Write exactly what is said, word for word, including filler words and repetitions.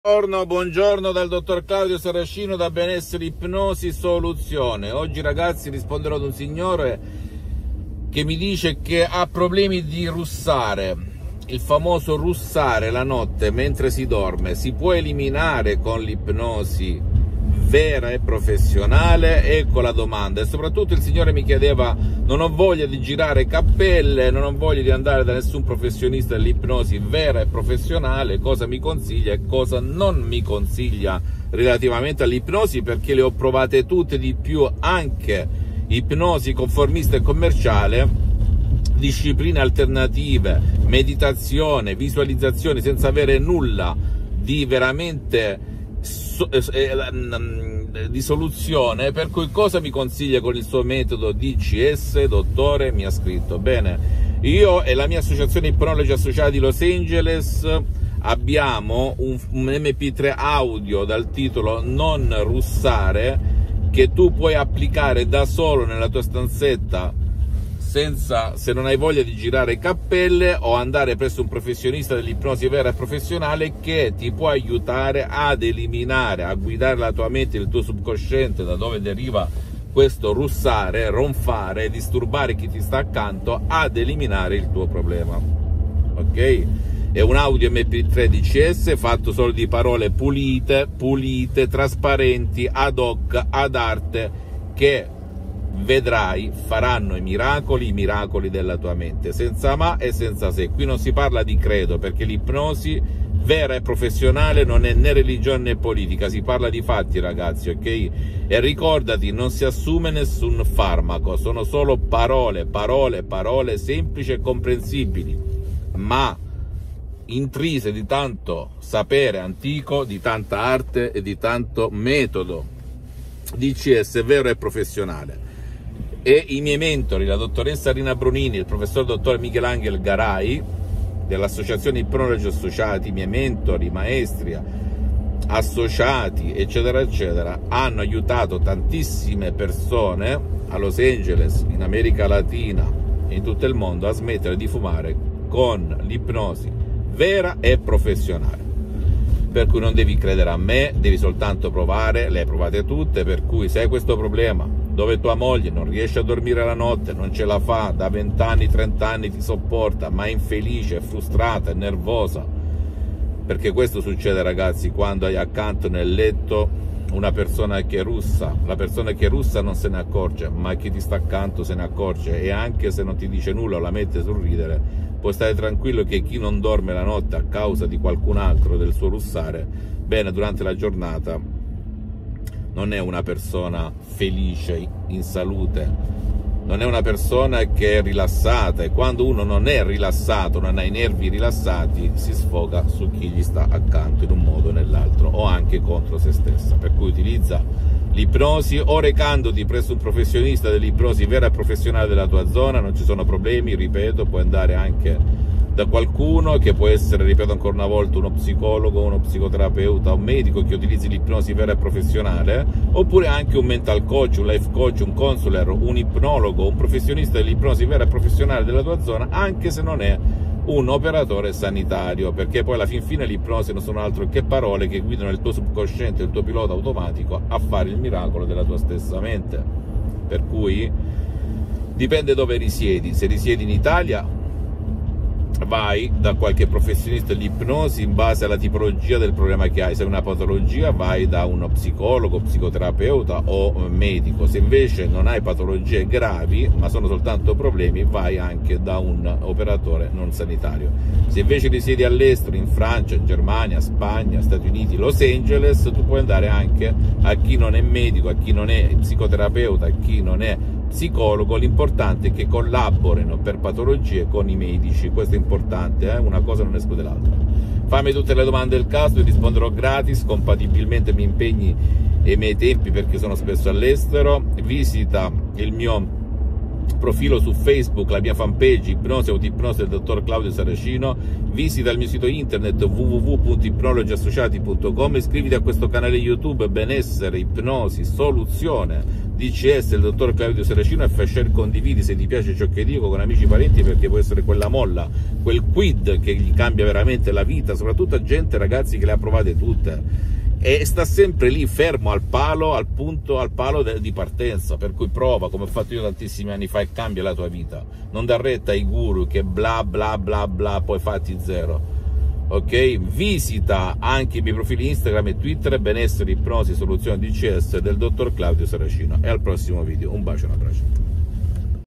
Buongiorno, buongiorno dal dottor Claudio Saracino da Benessere Ipnosi Soluzione. Oggi ragazzi risponderò ad un signore che mi dice che ha problemi di russare, il famoso russare la notte mentre si dorme. Si può eliminare con l'ipnosi vera e professionale? Ecco la domanda. E soprattutto il signore mi chiedeva: non ho voglia di girare cappelle, non ho voglia di andare da nessun professionista dell'ipnosi vera e professionale, cosa mi consiglia e cosa non mi consiglia relativamente all'ipnosi, perché le ho provate tutte, di più anche ipnosi conformista e commerciale, discipline alternative, meditazione, visualizzazione, senza avere nulla di veramente di soluzione. Per cui cosa mi consiglia con il suo metodo D C S, dottore? Mi ha scritto: bene, io e la mia associazione Ipnologi Associati Los Angeles abbiamo un, un M P tre audio dal titolo Non russare, che tu puoi applicare da solo nella tua stanzetta, senza, se non hai voglia di girare cappelle o andare presso un professionista dell'ipnosi vera e professionale, che ti può aiutare ad eliminare, a guidare la tua mente, il tuo subconsciente, da dove deriva questo russare, ronfare, disturbare chi ti sta accanto, ad eliminare il tuo problema. Ok? È un audio M P tre D C S fatto solo di parole pulite, pulite, trasparenti, ad hoc, ad arte, che vedrai faranno i miracoli, i miracoli della tua mente, senza ma e senza se. Qui non si parla di credo, perché l'ipnosi vera e professionale non è né religione né politica, si parla di fatti ragazzi, ok? E ricordati, non si assume nessun farmaco, sono solo parole, parole, parole semplici e comprensibili, ma intrise di tanto sapere antico, di tanta arte e di tanto metodo D C S vero e professionale. E i miei mentori, la dottoressa Rina Brunini e il professor dottor Michelangelo Garai dell'associazione Ipnologi Associati, i miei mentori, maestri, associati eccetera eccetera, hanno aiutato tantissime persone a Los Angeles, in America Latina e in tutto il mondo a smettere di fumare con l'ipnosi vera e professionale. Per cui non devi credere a me, devi soltanto provare, le hai provate tutte. Per cui se hai questo problema dove tua moglie non riesce a dormire la notte, non ce la fa, da venti anni, trenta anni ti sopporta, ma è infelice, è frustrata, è nervosa, perché questo succede ragazzi quando hai accanto nel letto una persona che russa. La persona che russa non se ne accorge, ma chi ti sta accanto se ne accorge, e anche se non ti dice nulla o la mette sul ridere, puoi stare tranquillo che chi non dorme la notte a causa di qualcun altro, del suo russare, bene, durante la giornata non è una persona felice, in salute, non è una persona che è rilassata. E quando uno non è rilassato, non ha i nervi rilassati, si sfoga su chi gli sta accanto in un modo o nell'altro, o anche contro se stessa. Per cui utilizza l'ipnosi o recandoti presso un professionista dell'ipnosi vera e professionale della tua zona, non ci sono problemi, ripeto, puoi andare anche da qualcuno che può essere, ripeto ancora una volta, uno psicologo, uno psicoterapeuta, un medico che utilizzi l'ipnosi vera e professionale, oppure anche un mental coach, un life coach, un counselor, un ipnologo, un professionista dell'ipnosi vera e professionale della tua zona, anche se non è un operatore sanitario, perché poi alla fin fine l'ipnosi non sono altro che parole che guidano il tuo subconsciente, il tuo pilota automatico a fare il miracolo della tua stessa mente. Per cui dipende dove risiedi. Se risiedi in Italia, vai da qualche professionista dell'ipnosi in base alla tipologia del problema che hai. Se hai una patologia, vai da uno psicologo, psicoterapeuta o medico. Se invece non hai patologie gravi ma sono soltanto problemi, vai anche da un operatore non sanitario. Se invece risiedi all'estero, in Francia, in Germania, Spagna, Stati Uniti, Los Angeles, tu puoi andare anche a chi non è medico, a chi non è psicoterapeuta, a chi non è psicologo. L'importante è che collaborino per patologie con i medici, questo è importante, eh? Una cosa non esclude l'altra. Fammi tutte le domande del caso, ti risponderò gratis, compatibilmente ai miei impegni e ai miei tempi, perché sono spesso all'estero. Visita il mio profilo su Facebook, la mia fanpage Ipnosi Autoipnosi del dottor Claudio Saracino, visita il mio sito internet w w w punto ipnologi associati punto com, iscriviti a questo canale YouTube Benessere, Ipnosi, Soluzione, D C S del dottor Claudio Saracino, e fai share, condividi se ti piace ciò che dico con amici e parenti, perché può essere quella molla, quel quid che gli cambia veramente la vita, soprattutto a gente, ragazzi, che le ha provate tutte e sta sempre lì fermo al palo, al punto, al palo di partenza. Per cui prova, come ho fatto io tantissimi anni fa, e cambia la tua vita. Non dar retta ai guru che bla bla bla bla, poi fatti zero. Ok? Visita anche i miei profili Instagram e Twitter, Benessere, Ipnosi, Soluzione, D C S del dottor Claudio Saracino. E al prossimo video, un bacio e un abbraccio.